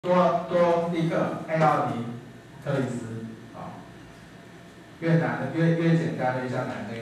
多立刻艾奥尼特里斯啊，越简单越像难的。